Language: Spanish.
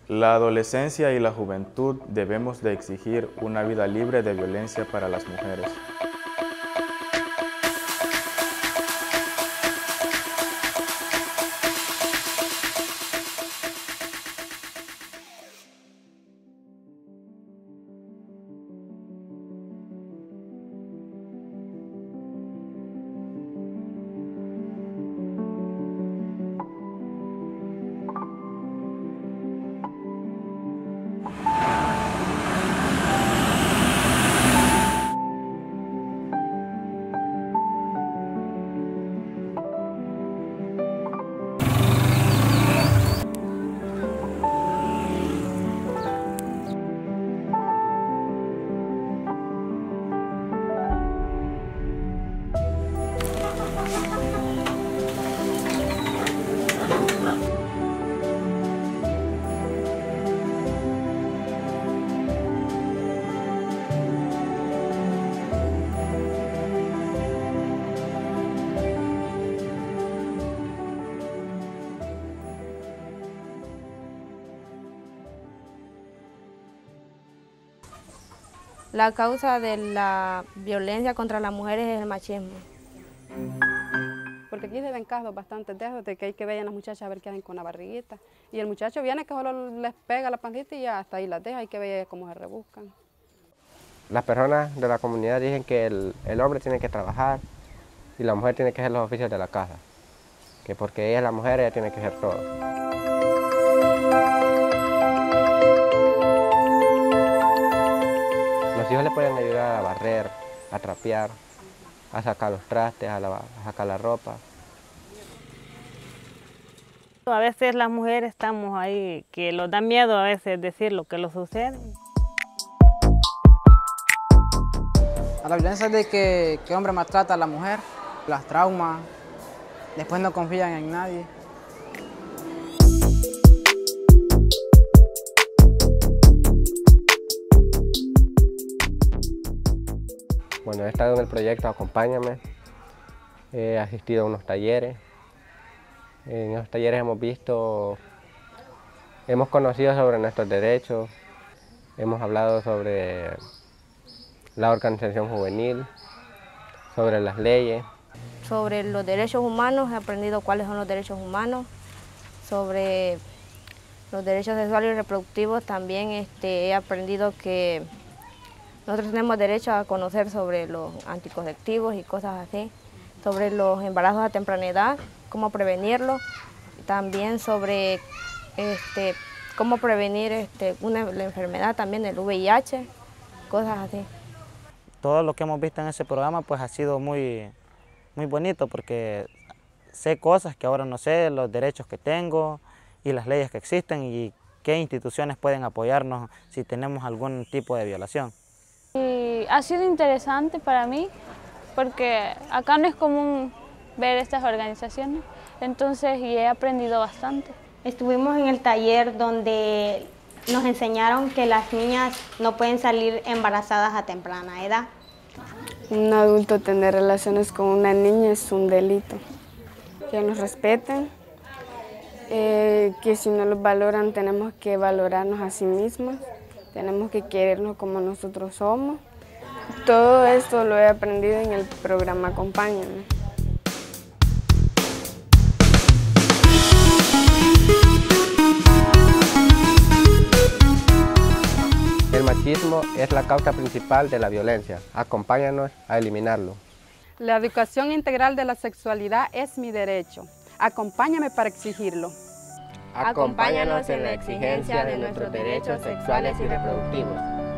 La adolescencia y la juventud debemos de exigir una vida libre de violencia para las mujeres. La causa de la violencia contra las mujeres es el machismo. Porque aquí se ven casos bastante de eso, de que hay que ver a las muchachas a ver qué hacen con la barriguita. Y el muchacho viene que solo les pega la pancita y ya hasta ahí las deja, hay que ver cómo se rebuscan. Las personas de la comunidad dicen que el hombre tiene que trabajar y la mujer tiene que hacer los oficios de la casa. Que porque ella es la mujer, ella tiene que hacer todo. Los hijos le pueden ayudar a barrer, a trapear, a sacar los trastes, a sacar la ropa. A veces las mujeres estamos ahí, que nos da miedo a veces decir lo que nos sucede. A la violencia de que el hombre maltrata a la mujer, las traumas, después no confían en nadie. Bueno, he estado en el proyecto Acompáñame, he asistido a unos talleres. En esos talleres hemos conocido sobre nuestros derechos, hemos hablado sobre la organización juvenil, sobre las leyes. Sobre los derechos humanos, he aprendido cuáles son los derechos humanos. Sobre los derechos sexuales y reproductivos también he aprendido que nosotros tenemos derecho a conocer sobre los anticonceptivos y cosas así. Sobre los embarazos a temprana edad, cómo prevenirlos. También sobre cómo prevenir la enfermedad también, el VIH, cosas así. Todo lo que hemos visto en ese programa pues ha sido muy bonito porque sé cosas que ahora no sé, los derechos que tengo y las leyes que existen y qué instituciones pueden apoyarnos si tenemos algún tipo de violación. Y ha sido interesante para mí porque acá no es común ver estas organizaciones, entonces he aprendido bastante. Estuvimos en el taller donde nos enseñaron que las niñas no pueden salir embarazadas a temprana edad. Un adulto tener relaciones con una niña es un delito. Que nos respeten, que si no los valoran tenemos que valorarnos a sí mismos, tenemos que querernos como nosotros somos. Todo esto lo he aprendido en el programa Acompáñame. El machismo es la causa principal de la violencia. Acompáñanos a eliminarlo. La educación integral de la sexualidad es mi derecho. Acompáñame para exigirlo. Acompáñanos en la exigencia de nuestros derechos sexuales y reproductivos.